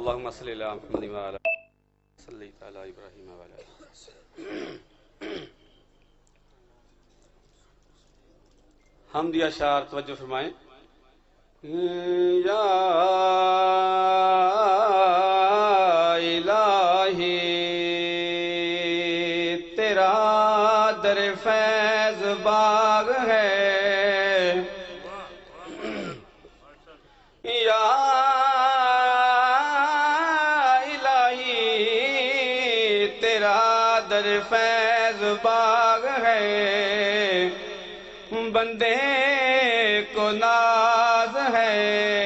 اللہم صلی اللہ محمد وعلا صلی علی ابراہیم وعلا حمد یا اشعار توجہ فرمائیں. یا الہی تیرا در فیض باغ ہے، یا الہی تیرا در فیض باغ ہے، بندے کو ناز ہے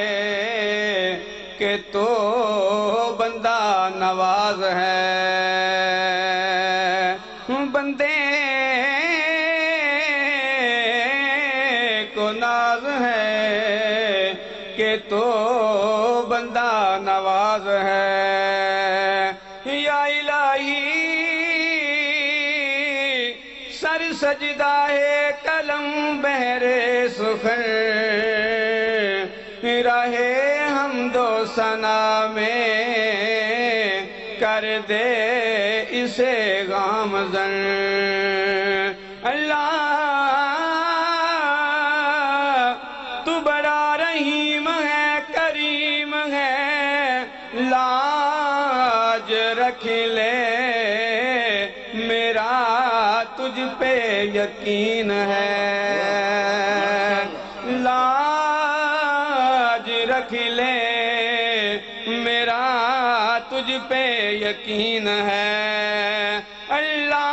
کہ تو بندہ نواز ہے، بندے کو ناز ہے کہ تو بندہ نواز ہے. یا الہی سر سجدہ ہے قلم بہر سخن، راہ حمد و ثنا میں کر دے اسے گامزن. اللہ تو بڑا رحیم ہے، کریم ہے، لاج رکھ لے میرا تجھ پہ یقین ہے، لاج رکھ لے میرا تجھ پہ یقین ہے. اللہ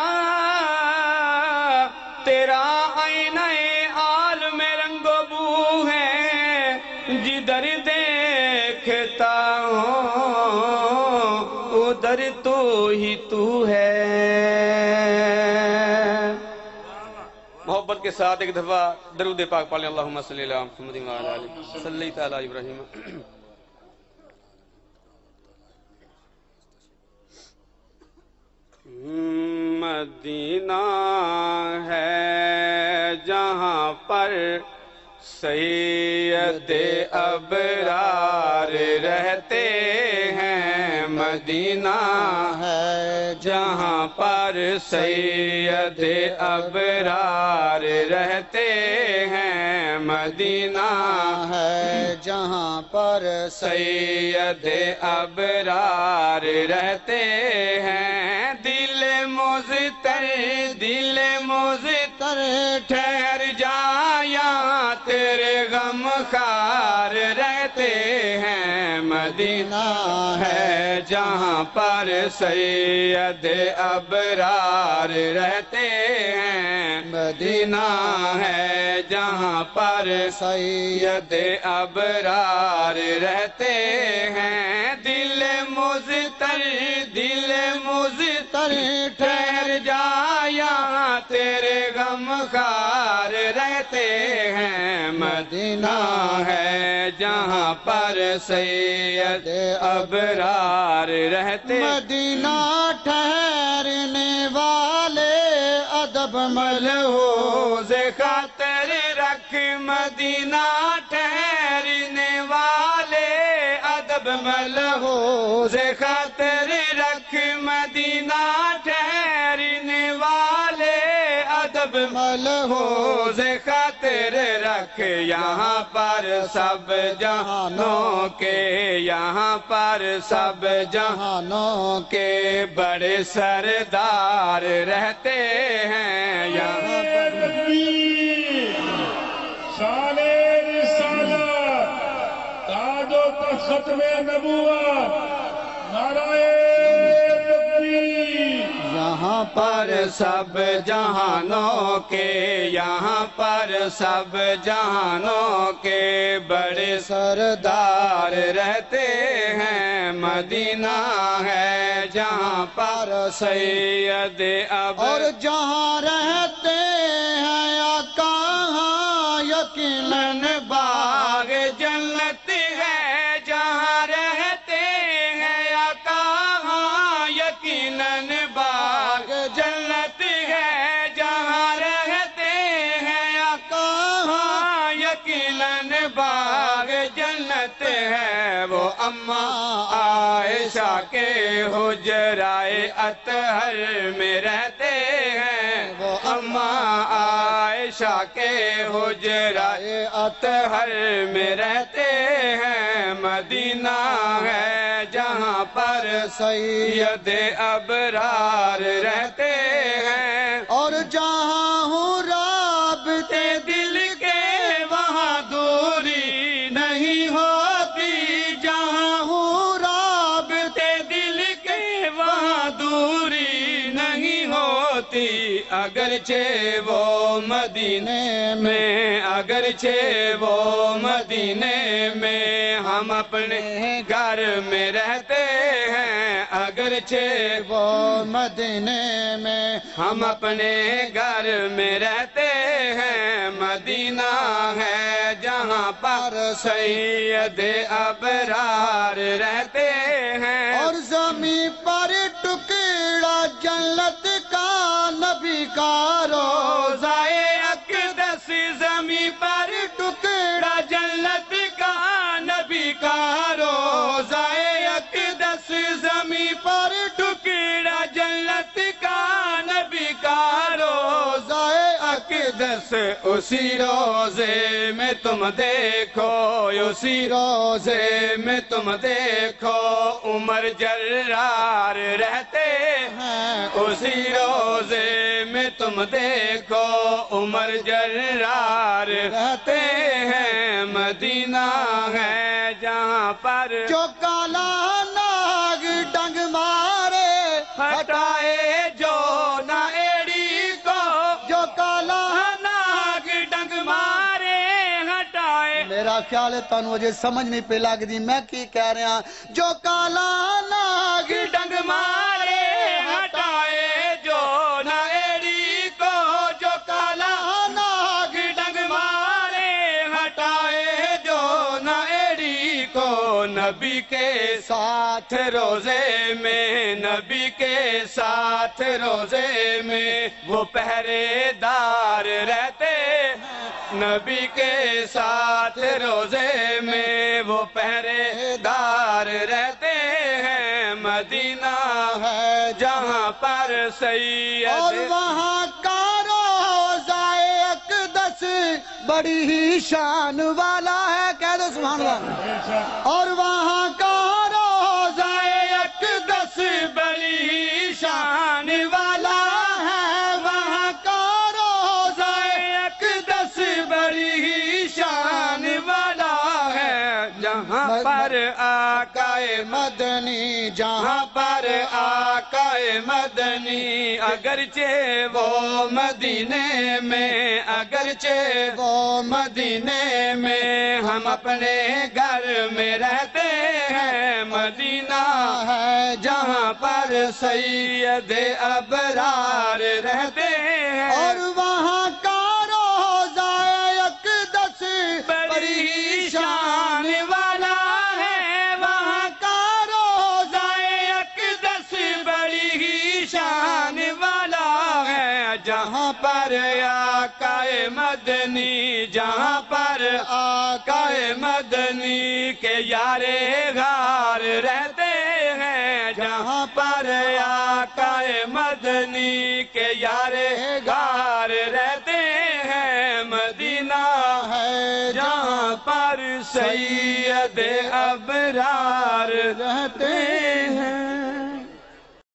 تیرا آئینہ عالم رنگ و بو ہے، جدھر دیکھتا ہوں ادھر تو ہی تو ہے. محبت کے ساتھ ایک دفعہ درود پاک پڑھ لیں. اللہم صلی اللہ محمد وعلا صلی تعالی ابراہیم. مدینہ ہے جہاں پر سید ابرار رہتے ہیں، مدینہ ہے جہاں پر سید ابرار رہتے ہیں، مدینہ ہے جہاں پر سید ابرار رہتے ہیں. دل مضطر ٹھہر جا یہاں تیرے غم خار رہتے ہیں، مدینہ ہے جہاں پر سید ابرار رہتے ہیں، مدینہ ہے جہاں پر سید ابرار رہتے ہیں. دل مضطر ٹھہر جا یہاں تیرے غم خار رہتے ہیں، مدینہ ہے جہاں پر سید ابرار رہتے. مدینہ ٹھہرنے والے ادب ملحوظ خاطر رکھ، مدینہ ٹھہرنے والے ادب ملحوظ خاطر رکھ، مدینہ ٹھہرنے والے ادب ملحوظ خاطر رکھ. یہاں پر سب جہانوں کے، یہاں پر سب جہانوں کے بڑے سردار رہتے ہیں، یہاں پر شان رسالت تاج و تخت ختم نبوت نعرہ تکبیر. یہاں پر سب جہانوں کے، یہاں پر سب جہانوں کے بڑے سردار رہتے ہیں، مدینہ ہے جہاں پر سید اور جہاں رہتے ہیں یا کہاں یقیناً باغ جنت ہے، جہاں رہتے ہیں یا کہاں یقیناً باغ جنت ہے، جہاں رہتے ہیں یا کہاں یقیناً باغ جنت ہے. وہ اماں عائشہ کے حجرائے اطہر میں رہتے ہیں وہ اماں عائشہ کے حجرائے اطہر میں رہتے ہیں مدینہ ہے جہاں پر سید ابرار رہتے ہیں اور جہاں ہوں رابطے دل کے وہاں دوری نہیں ہوتی جہاں ہوں رابطے دل کے وہاں دوری نہیں ہوتی اگرچہ وہ مدینے میں اگرچہ وہ مدینے میں ہم اپنے گھر میں رہتے ہیں اگرچہ وہ مدینے میں ہم اپنے گھر میں رہتے ہیں مدینہ ہے جہاں پر سید ابرار رہتے ہیں اور زمین پر ٹکڑا جنت کا نبی کا روزائے اقدس زمین پر ٹکڑا جنت کا نبی کا روزائے اقدس زمین پر ٹکڑا جنت کا نبی کا روزائے اقدس اسی روزے میں تم دیکھو اسی روزے میں تم دیکھو عمر جرار رہتے ہیں اسی روزے میں تم دیکھو عمر جرار رہتے ہیں مدینہ ہے جہاں پر جو کالا ناگ ڈنگ مارے ہٹائے جو نہ ایڑی کو جو کالا ناگ ڈنگ مارے ہٹائے میرا خیال ہے تانوں اجے سمجھ نہیں پہ لگدی میں کی کہہ رہا جو کالا ناگ ڈنگ مارے ہٹائے جو نہ ایڑی کو جو کالا ناگ ڈنگ مارے ہٹائے جو نہ ایڑی کو نبی کے ساتھ روزے میں نبی کے ساتھ روزے میں وہ پہرے دار رہتے نبی کے ساتھ روزے میں وہ پہرے دار رہتے ہیں مدینہ ہے جہاں پر اور سید وہاں کا روزائے اقدس بڑی ہی شان والا ہے کہہ دو سبحان اللہ اور وہاں کا روزائے اقدس بڑی ہی شان والا ہے وہاں کا روزائے اقدس بڑی ہی شان والا ہے جہاں پر آقائے مدنی جہاں جہاں پر آقائے مدنی اگرچہ وہ مدینے میں اگرچہ وہ مدینے میں ہم اپنے گھر میں رہتے ہیں مدینہ ہے جہاں پر سید ابرار رہتے ہیں اور وہاں کا روزائے اقدس بڑی شان والا ہے وہاں کا روزائے اقدس بڑی ہی شان والا ہے جہاں پر آقائے مدنی جہاں پر آقائے مدنی کے یارے غار رہتے ہیں جہاں پر آقائے مدنی کے یارے غار رہتے ہیں مدینہ ہے جہاں پر سید ابرار رہتے